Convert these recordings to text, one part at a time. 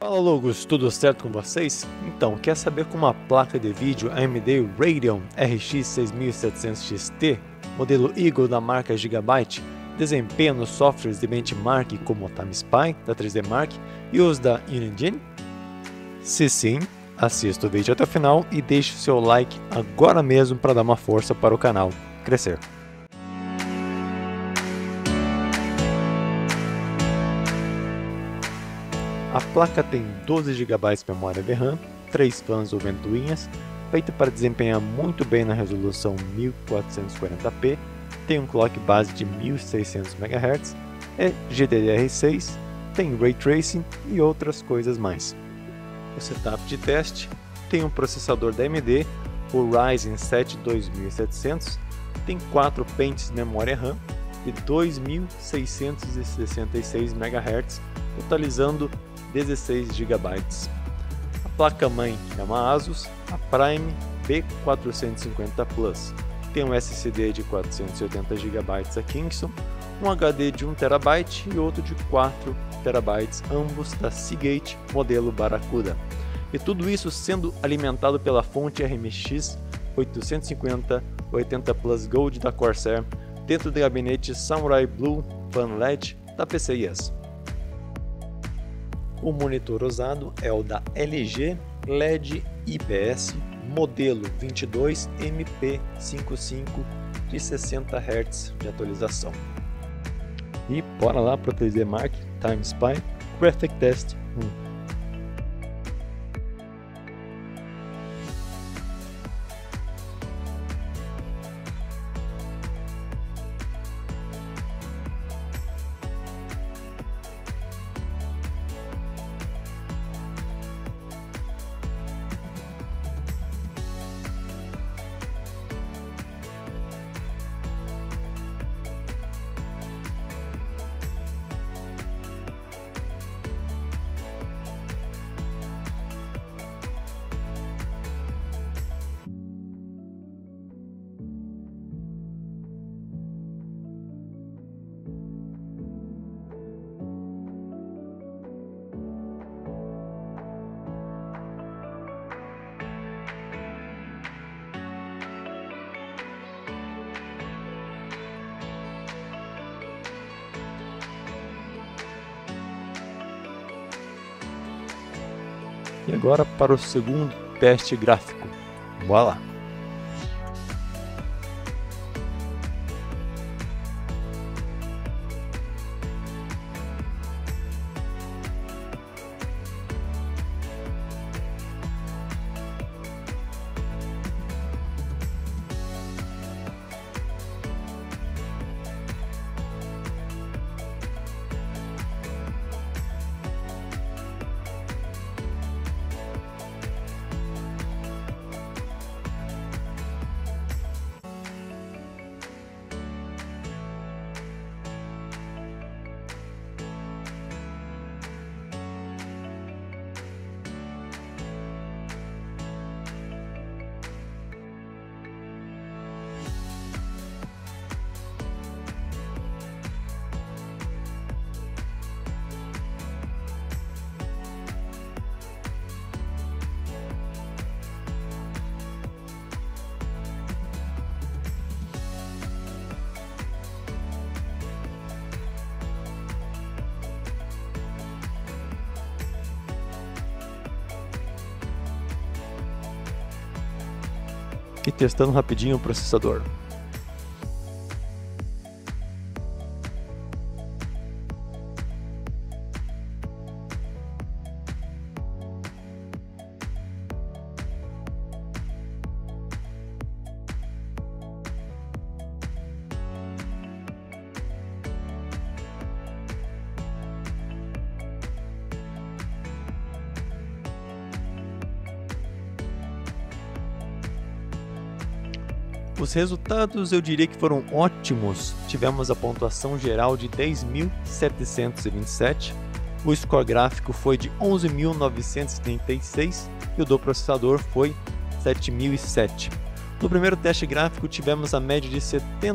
Fala logos, tudo certo com vocês? Então, quer saber como a placa de vídeo AMD Radeon RX 6700 XT, modelo Eagle da marca Gigabyte, desempenha nos softwares de benchmark como o TimeSpy da 3D Mark e os da Unigine? Se sim, assista o vídeo até o final e deixe o seu like agora mesmo para dar uma força para o canal crescer. A placa tem 12 GB de memória VRAM, 3 fãs ou ventoinhas, feita para desempenhar muito bem na resolução 1440p, tem um clock base de 1600 MHz, é GDDR6, tem Ray Tracing e outras coisas mais. O setup de teste tem um processador da AMD, o Ryzen 7 2700, tem 4 pentes de memória RAM de 2666 MHz, totalizando 16 GB. A placa-mãe é uma Asus, a Prime B450 Plus. Tem um SSD de 480 GB a Kingston, um HD de 1 TB e outro de 4 TB, ambos da Seagate modelo Barracuda. E tudo isso sendo alimentado pela fonte RMX 850 80 Plus Gold da Corsair, dentro do gabinete Samurai Blue Fan LED da PCIe. O monitor usado é o da LG LED IPS modelo 22MP55 de 60 Hz de atualização. E bora lá para o 3D Mark TimeSpy Graphic Test 1. E agora para o segundo teste gráfico. Bora lá! E testando rapidinho o processador. Os resultados eu diria que foram ótimos. Tivemos a pontuação geral de 10.727, o score gráfico foi de 11.936 e o do processador foi 7.007. No primeiro teste gráfico tivemos a média de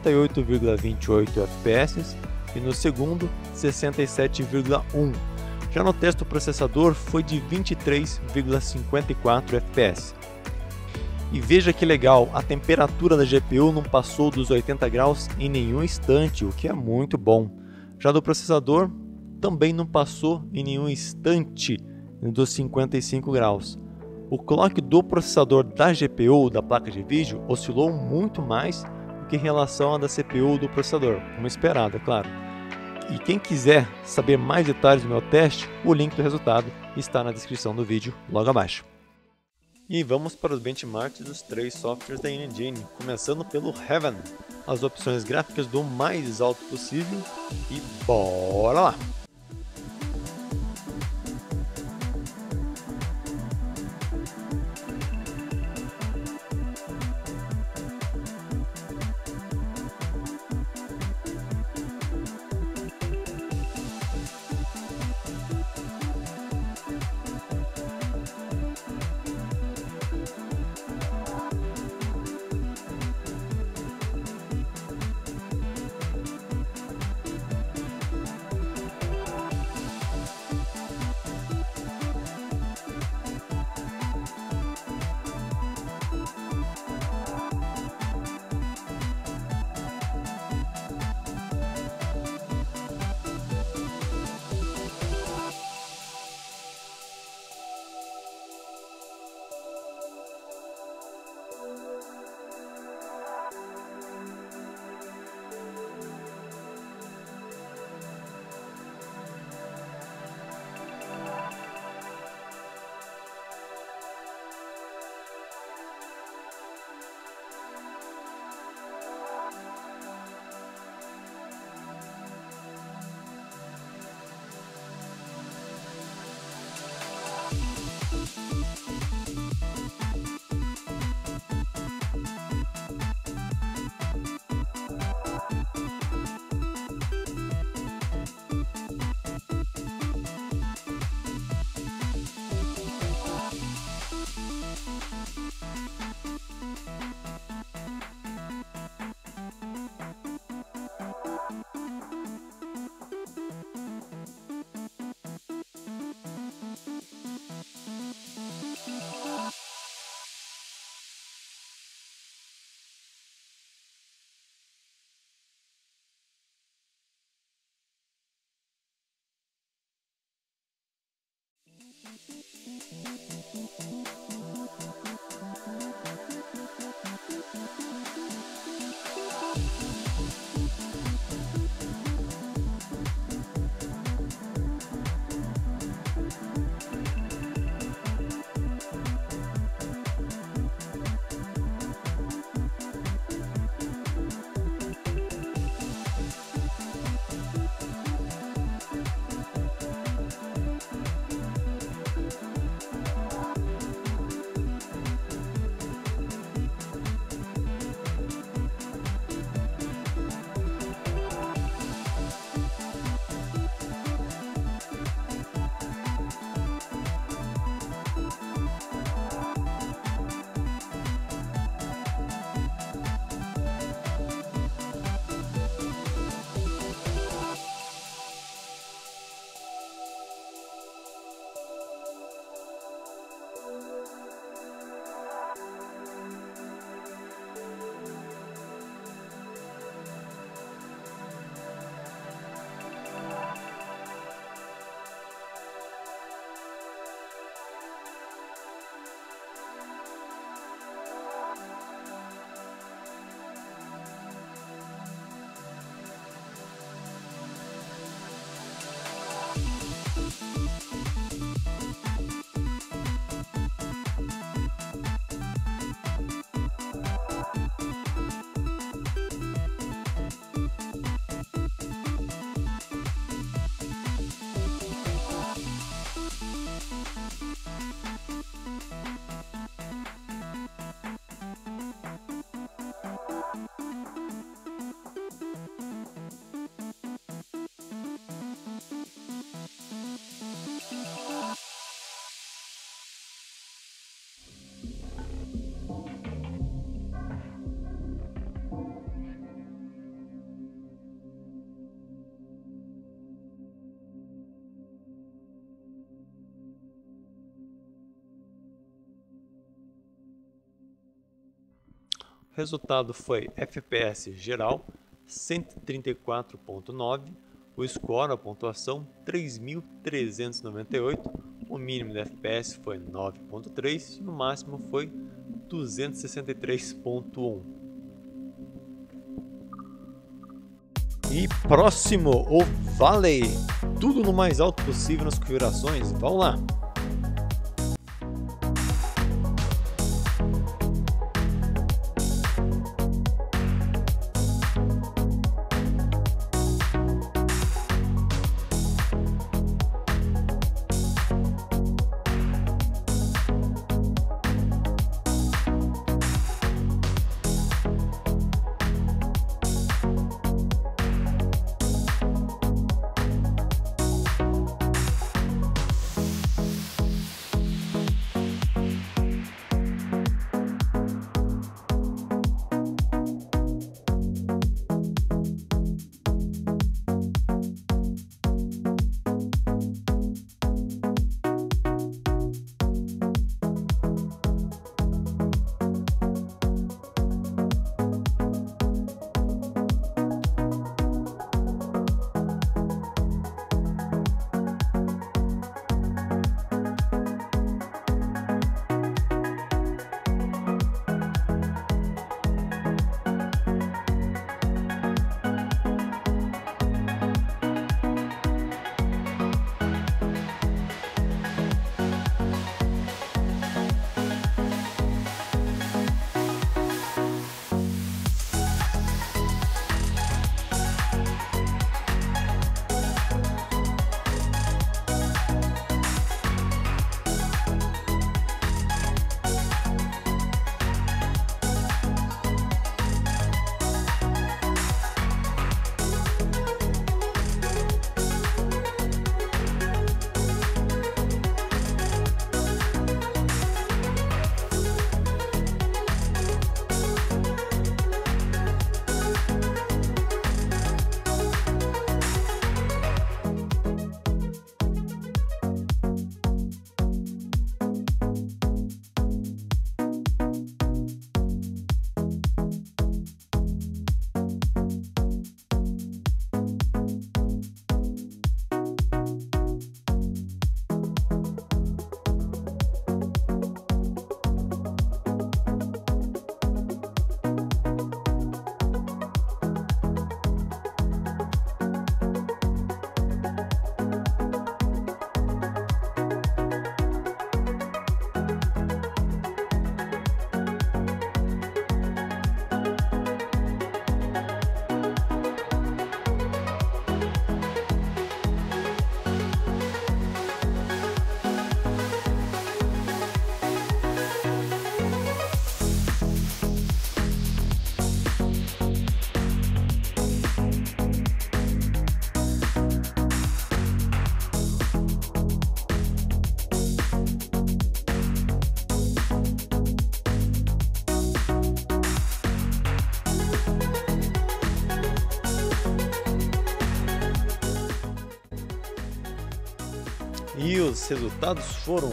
78,28 FPS e no segundo 67,1. Já no teste, o processador foi de 23,54 FPS. E veja que legal, a temperatura da GPU não passou dos 80 graus em nenhum instante, o que é muito bom. Já do processador, também não passou em nenhum instante dos 55 graus. O clock do processador da GPU, da placa de vídeo, oscilou muito mais do que em relação à da CPU do processador, como esperado, é claro. E quem quiser saber mais detalhes do meu teste, o link do resultado está na descrição do vídeo logo abaixo. E vamos para os benchmarks dos 3 softwares da Engine, começando pelo Heaven. As opções gráficas do mais alto possível e bora lá! O resultado foi FPS geral 134.9, o score, a pontuação 3.398, o mínimo de FPS foi 9.3 e o máximo foi 263.1. E próximo, o Valley, tudo no mais alto possível nas configurações, vamos lá! E os resultados foram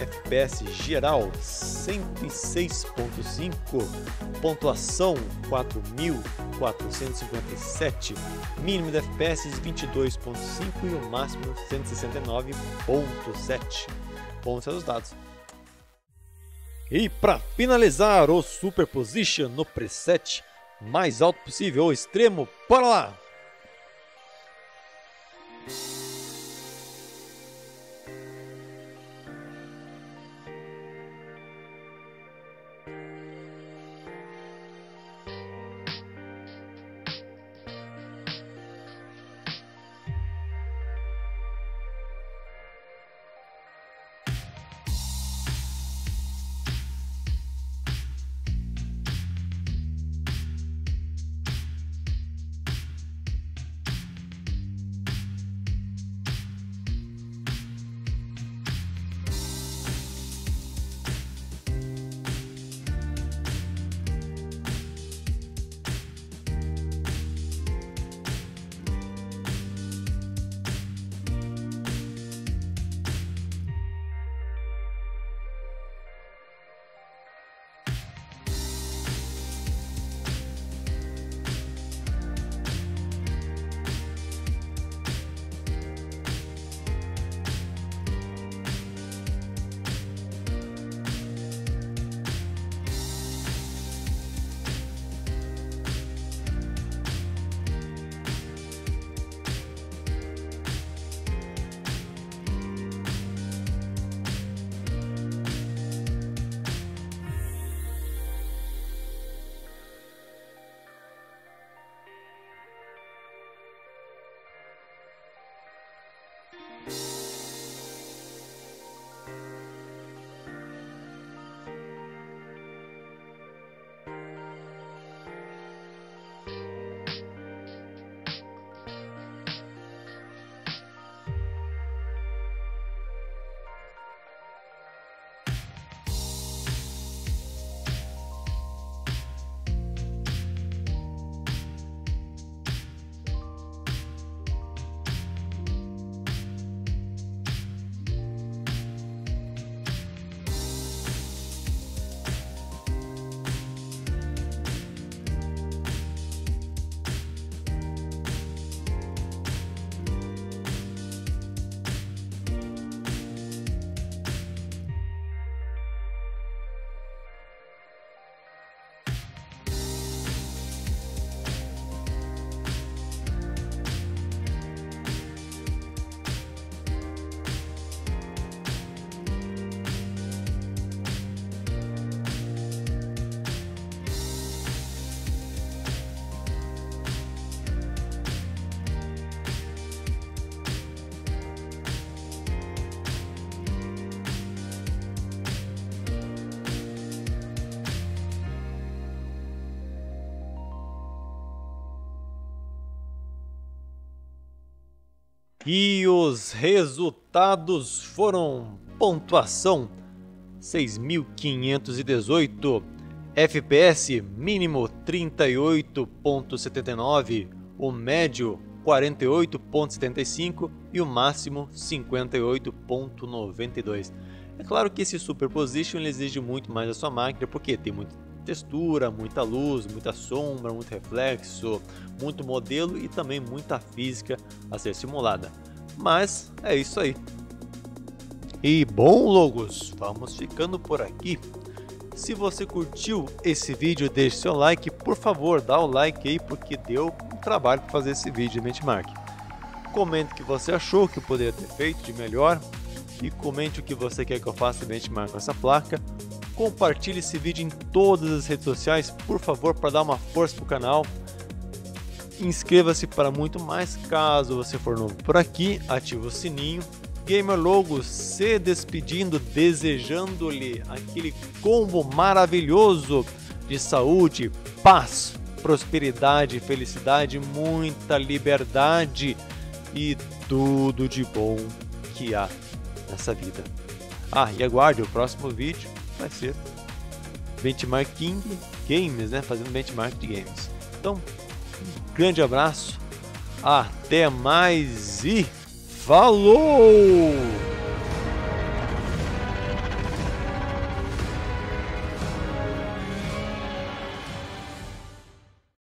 FPS geral 106.5, pontuação 4.457, mínimo de FPS 22.5 e o máximo 169.7. Bons resultados. E para finalizar o Superposition no preset mais alto possível, o extremo, bora lá! E os resultados foram: pontuação 6.518, FPS mínimo 38.79, o médio 48.75 e o máximo 58.92. É claro que esse Superposition ele exige muito mais da sua máquina, porque tem muita textura, muita luz, muita sombra, muito reflexo, muito modelo e também muita física a ser simulada. Mas é isso aí. E bom, logos, vamos ficando por aqui. Se você curtiu esse vídeo, deixe seu like, por favor, dá o like aí, porque deu um trabalho para fazer esse vídeo de benchmark. Comente o que você achou que eu poderia ter feito de melhor e comente o que você quer que eu faça de benchmark com essa placa. Compartilhe esse vídeo em todas as redes sociais, por favor, para dar uma força para o canal. Inscreva-se para muito mais, caso você for novo por aqui, ative o sininho. Gamer Logos se despedindo, desejando-lhe aquele combo maravilhoso de saúde, paz, prosperidade, felicidade, muita liberdade e tudo de bom que há nessa vida. E aguarde, o próximo vídeo vai ser Benchmarking Games, né? Fazendo benchmark de games. Então, um grande abraço, até mais e falou!